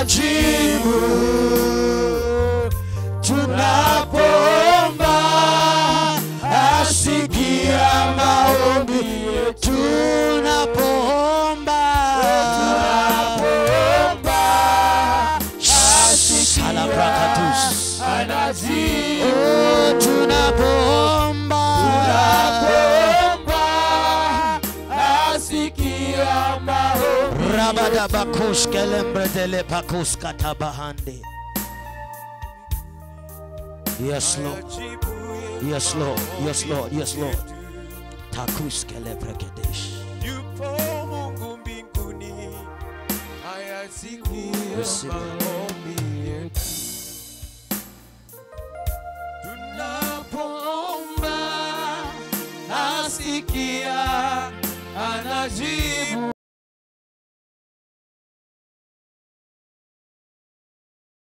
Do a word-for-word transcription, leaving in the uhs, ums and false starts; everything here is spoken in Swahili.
anajibu tunapoomba, asikia maombi yetu. Tunapoomba, tunapoomba, asikia anajibu. Tunapoomba, tunapoomba, asikia maombi. Rabada bakush kelembredele pakus katabahande. Yes, Lord. Yes, Lord. Yes, Lord. Yes, Lord. Takus kelebrekedesh. Yupo Mungu mbinguni, ayasikia maombi yetu. Tunapoomba, asikia